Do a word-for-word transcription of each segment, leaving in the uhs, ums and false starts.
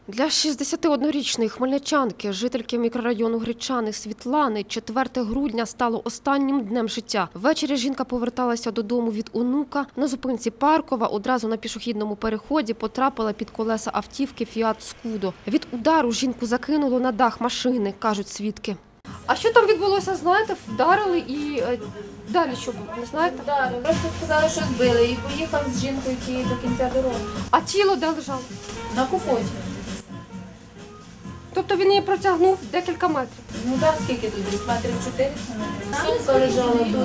Для шістдесятиоднорічної хмельничанки, жительки мікрорайону Гречани Світлани, четверте грудня стало останнім днем життя. Ввечері жінка поверталася додому від онука. На зупинці Паркова одразу на пішохідному переході потрапила під колеса автівки «Фіат Скудо». Від удару жінку закинуло на дах машини, кажуть свідки. А що там відбулося, знаєте? Вдарили і е, далі що було, не знаєте? Вдарили, просто сказали, що збили і поїхав з жінкою тією до кінця дороги. А тіло де лежало? На куфоті. Тобто він її протягнув декілька метрів? Ну так, скільки тут десь? Метрів чотириста. Сумка лежала тут.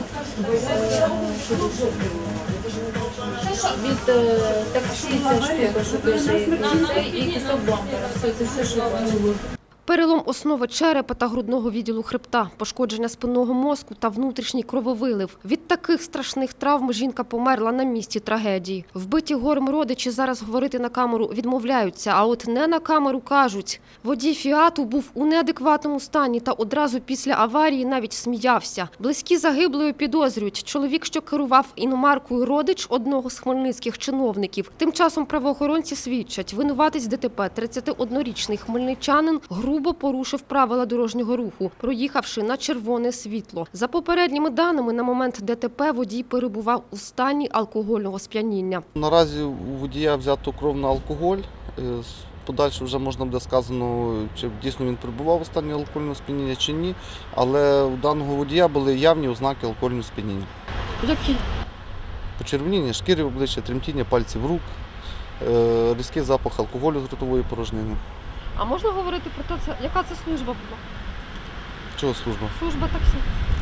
Від е, таксі ця штука, що лежить. І кусок бампера. Все, це все, що бачили. Перелом основи черепа та грудного відділу хребта, пошкодження спинного мозку та внутрішній крововилив. Від таких страшних травм жінка померла на місці трагедії. Вбиті горем родичі зараз говорити на камеру відмовляються, а от не на камеру кажуть. Водій «Фіату» був у неадекватному стані та одразу після аварії навіть сміявся. Близькі загиблої підозрюють, чоловік, що керував іномаркою, родич одного з хмельницьких чиновників. Тим часом правоохоронці свідчать, винуватець ДТП, тридцятиоднорічний хмельничанин, грубо порушив правила дорожнього руху, проїхавши на червоне світло. За попередніми даними, на момент ДТП водій перебував у стані алкогольного сп'яніння. Наразі у водія взято кров на алкоголь. Подальше вже можна буде сказано, чи дійсно він перебував у стані алкогольного сп'яніння чи ні, але у даного водія були явні ознаки алкогольного сп'яніння. Які? Почервоніння шкіри обличчя, тремтіння пальців рук, різкий запах алкоголю з ротової порожнини. А можна говорити про те, яка це служба була? Чого служба? Служба таксі.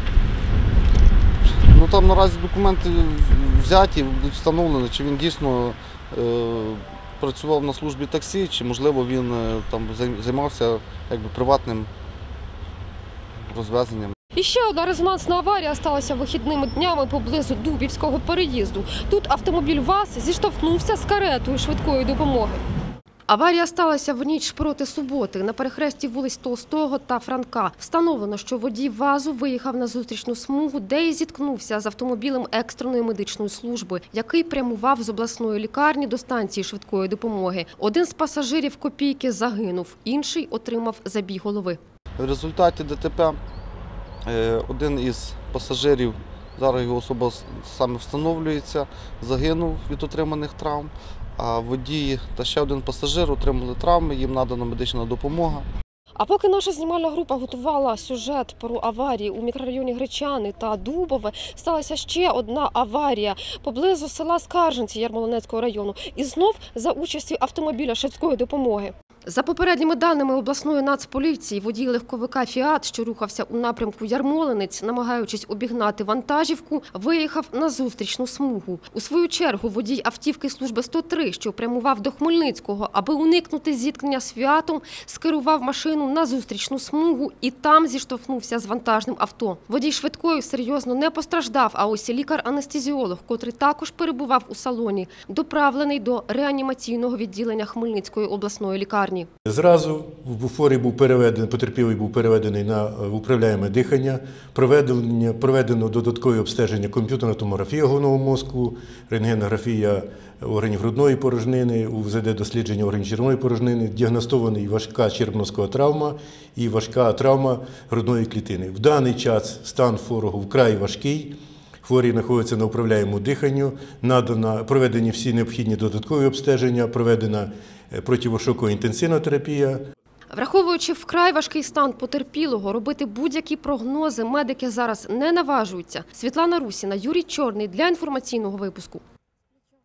Ну там наразі документи взяті, будуть встановлені, чи він дійсно е, працював на службі таксі, чи можливо він е, там займався якби приватним розвезенням. І ще одна резонансна аварія сталася вихідними днями поблизу Дубівського переїзду. Тут автомобіль ВАЗ зіштовхнувся з каретою швидкої допомоги. Аварія сталася в ніч проти суботи на перехресті вулиць Толстого та Франка. Встановлено, що водій ВАЗу виїхав на зустрічну смугу, де і зіткнувся з автомобілем екстреної медичної служби, який прямував з обласної лікарні до станції швидкої допомоги. Один з пасажирів «Копійки» загинув, інший отримав забій голови. В результаті ДТП один із пасажирів, зараз його особа саме встановлюється, загинув від отриманих травм. А водій та ще один пасажир отримали травми, їм надана медична допомога. А поки наша знімальна група готувала сюжет про аварії у мікрорайоні Гречани та Дубове, сталася ще одна аварія поблизу села Скарженці Ярмолинецького району. І знов за участю автомобіля швидкої допомоги. За попередніми даними обласної нацполіції, водій легковика «Фіат», що рухався у напрямку Ярмолинець, намагаючись обігнати вантажівку, виїхав на зустрічну смугу. У свою чергу водій автівки служби сто три, що прямував до Хмельницького, аби уникнути зіткнення з «Фіатом», скерував машину на зустрічну смугу і там зіштовхнувся з вантажним авто. Водій швидкої серйозно не постраждав, а ось лікар-анестезіолог, котрий також перебував у салоні, доправлений до реанімаційного відділення Хмельницької обласної лікарні. Зразу в буфорі був переведений, потерпілий був переведений на управляєме дихання, проведено, проведено додаткове обстеження комп'ютерна томографія головного мозку, рентгенографія органів грудної порожнини, УЗД дослідження органів червоної порожнини, діагностований важка черепно-мозкова травма і важка травма грудної клітини. В даний час стан хворого вкрай важкий. Хворий знаходиться на управляємому диханню, надано, проведені всі необхідні додаткові обстеження, проведена противошокова інтенсивна терапія. Враховуючи вкрай важкий стан потерпілого, робити будь-які прогнози медики зараз не наважуються. Світлана Русіна, Юрій Чорний для інформаційного випуску.